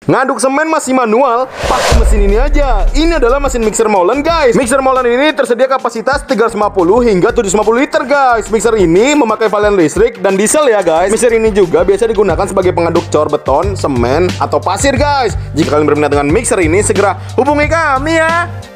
Ngaduk semen masih manual, pakai mesin ini aja. Ini adalah mesin mixer molen guys. Mixer molen ini tersedia kapasitas 350 hingga 750 liter guys. Mixer ini memakai valen listrik dan diesel ya guys. Mixer ini juga biasa digunakan sebagai pengaduk cor beton, semen, atau pasir guys. Jika kalian berminat dengan mixer ini, segera hubungi kami ya.